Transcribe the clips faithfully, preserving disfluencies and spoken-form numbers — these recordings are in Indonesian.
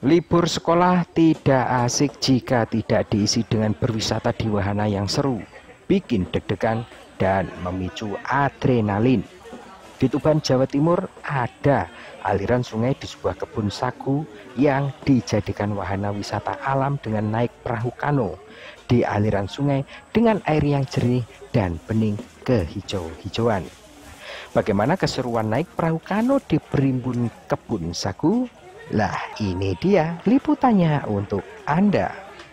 Libur sekolah tidak asik jika tidak diisi dengan berwisata di wahana yang seru, bikin deg-degan dan memicu adrenalin. Di Tuban, Jawa Timur ada aliran sungai di sebuah kebun sagu yang dijadikan wahana wisata alam dengan naik perahu kano di aliran sungai dengan air yang jernih dan bening kehijau-hijauan. Bagaimana keseruan naik perahu kano di berimbun kebun sagu? Lah, ini dia liputannya untuk Anda.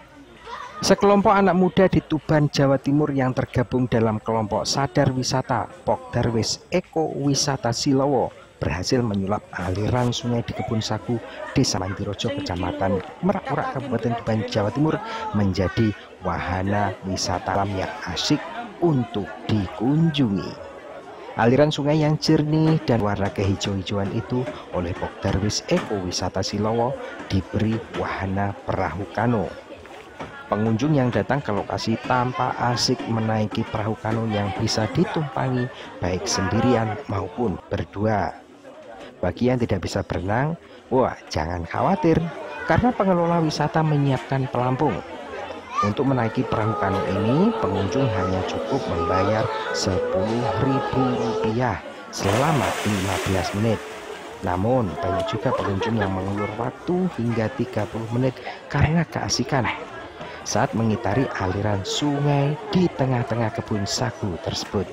Sekelompok anak muda di Tuban, Jawa Timur yang tergabung dalam kelompok Sadar Wisata Pokdarwis Eko Wisata Silowo berhasil menyulap aliran sungai di Kebun Sagu, Desa Mantirojo, Kecamatan Merak-Urak, Kabupaten Tuban, Jawa Timur menjadi wahana wisata alam yang asyik untuk dikunjungi. Aliran sungai yang jernih dan warna kehijau-hijauan itu oleh Pokdarwis Eko Wisata Silowo diberi wahana perahu kano. Pengunjung yang datang ke lokasi tampak asik menaiki perahu kano yang bisa ditumpangi baik sendirian maupun berdua. Bagi yang tidak bisa berenang, wah jangan khawatir karena pengelola wisata menyiapkan pelampung. Untuk menaiki perahu kano ini, pengunjung hanya cukup membayar sepuluh ribu rupiah selama lima belas menit. Namun, banyak juga pengunjung yang mengulur waktu hingga tiga puluh menit karena keasikan saat mengitari aliran sungai di tengah-tengah kebun sagu tersebut.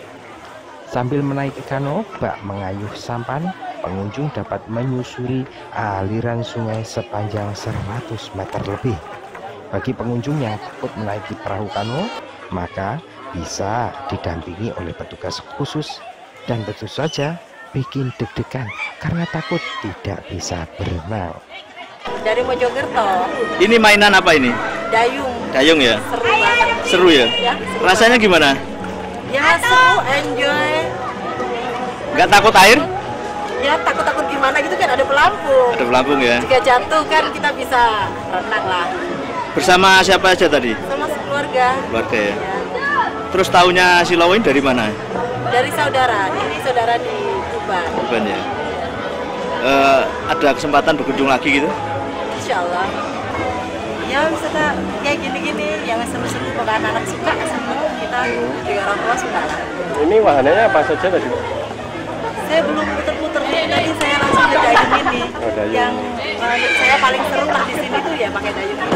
Sambil menaiki kano bak mengayuh sampan, pengunjung dapat menyusuri aliran sungai sepanjang seratus meter lebih. Bagi pengunjung yang takut menaiki perahu kano, maka bisa didampingi oleh petugas khusus dan tentu saja bikin deg-degan karena takut tidak bisa berenang. Dari Mojokerto. Ini mainan apa ini? Dayung. Dayung ya? Seru banget. Seru ya? Ya, seru rasanya banget. Gimana? Ya seru, enjoy. Nggak takut air? Ya takut-takut gimana gitu kan, ada pelampung. Ada pelampung ya? Jika jatuh kan kita bisa renang lah. Bersama siapa aja tadi? Sama sekeluarga. Keluarga ya? Ya. Terus tahunya Silowo ini dari mana? Dari saudara, ini saudara di Tuban. Tuban ya? Uh, ada kesempatan berkunjung lagi gitu? Insya Allah. Ya wisata kayak gini-gini yang seru-seru kalau anak-anak suka, seneng, kita juga orang tua suka lah. Ini wahananya apa saja tadi? Saya belum puter-puter, tadi saya langsung ke dayung ini. Oh, dayung. Yang uh, saya paling seru lah di sini tuh ya pakai dayung ini.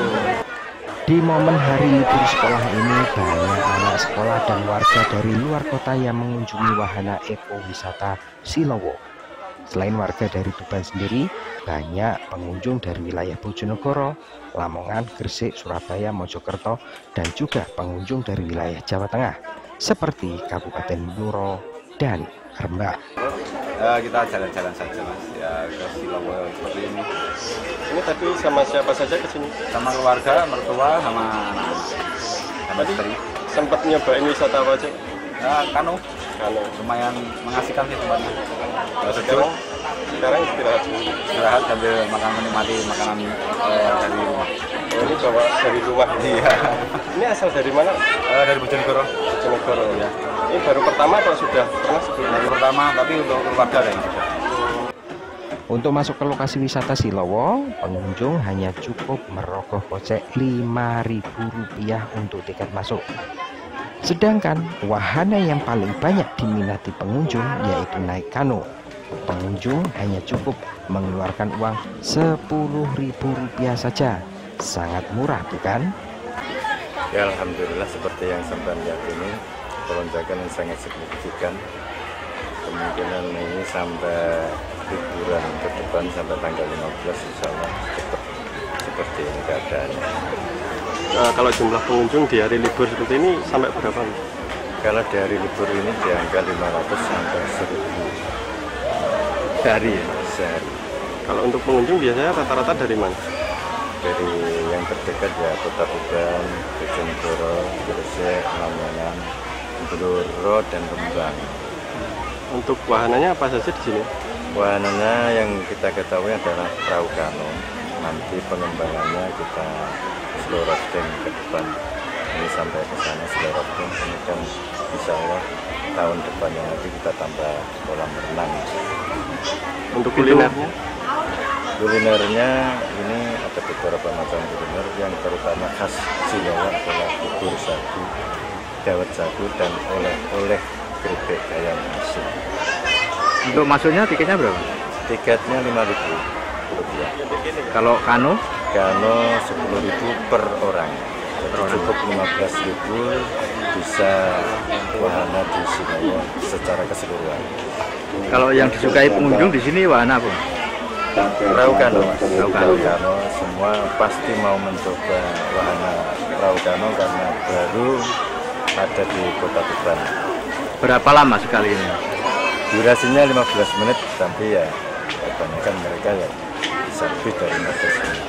Di momen hari libur sekolah ini, banyak anak sekolah dan warga dari luar kota yang mengunjungi wahana Eko Wisata Silowo. Selain warga dari Tuban sendiri, banyak pengunjung dari wilayah Bojonegoro, Lamongan, Gresik, Surabaya, Mojokerto, dan juga pengunjung dari wilayah Jawa Tengah, seperti Kabupaten Bluro dan Rembang. Ya, kita jalan-jalan saja mas, ya ke Silowo seperti ini. Ini tadi sama siapa saja ke sini? Sama keluarga, mertua, sama anak, sama istri. Sempat nyobain wisata apa aja? Ya kano, Kano. lumayan mengasihkan sih tempatnya. Ya, Sekarang, sekarang istirahat dulu. istirahat sambil makan menikmati makanan eh, dari rumah. Oh, ini bawa dari luar. Iya. Ini asal dari mana? Eh, dari Bojonegoro. Bojonegoro. Ya. Ini baru pertama atau sudah pernah sebelumnya? Baru pertama, tapi untuk keluarga kayaknya sudah. Untuk masuk ke lokasi wisata Silowo, pengunjung hanya cukup merogoh kocek lima ribu rupiah untuk tiket masuk. Sedangkan wahana yang paling banyak diminati pengunjung yaitu naik kano. Pengunjung hanya cukup mengeluarkan uang sepuluh ribu rupiah saja. Sangat murah bukan? Ya alhamdulillah seperti yang sampai lihat ini, lonjakan yang sangat signifikan. Kemungkinan ini sampai liburan ke depan sampai tanggal lima belas insya Allah tetap seperti ini keadaannya. Nah, kalau jumlah pengunjung di hari libur seperti ini sampai berapa? Kalau di hari libur ini di angka lima ratus sampai seribu sehari ya, sehari. Kalau untuk pengunjung biasanya rata-rata dari mana? Dari yang terdekat ya Kota Tuban, Bojonegoro, Gresik, Lamongan, Bluro dan Rembang. Untuk wahananya apa saja di sini? Wahananya yang kita ketahui adalah perahu kano. Nanti pengembangannya kita slow rafting ke depan. Ini sampai ke sana slow rafting. Kemudian insya Allah tahun depannya nanti kita tambah kolam renang. Untuk kulinernya? Kulinernya ini ada beberapa macam kuliner, yang terutama khas Silowo adalah bubur sagu, dawet sagu, dan oleh-oleh keripik ayam asin. Untuk masuknya tiketnya berapa? Tiketnya lima ribu rupiah. Kalau kano? Kano sepuluh ribu per orang. Jadi cukup lima belas ribu bisa wahana di Silowo secara keseluruhan. Kalau yang disukai pengunjung di sini wahana apa? Perahu kano, perahu kano, kano, semua pasti mau mencoba wahana perahu kano karena baru ada di Kota Tuban. Berapa lama sekali ini? Durasinya lima belas menit, tapi ya kebanyakan mereka ya bisa lebih dari lima belas menit.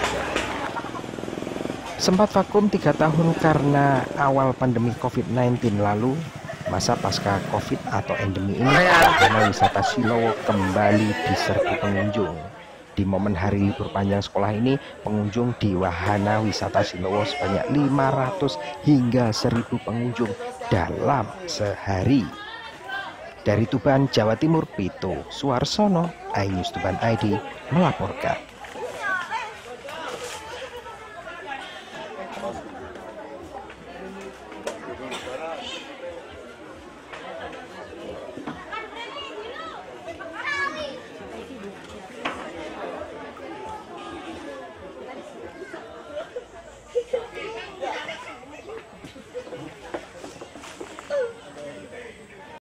Sempat vakum tiga tahun karena awal pandemi covid sembilan belas lalu, masa pasca Covid atau endemi ini, wahana wisata Silowo kembali diserbu pengunjung. Di momen hari libur panjang sekolah ini, pengunjung di wahana wisata Silowo sebanyak lima ratus hingga seribu pengunjung dalam sehari. Dari Tuban, Jawa Timur, Pito Suarsono, iNews Tuban I D melaporkan.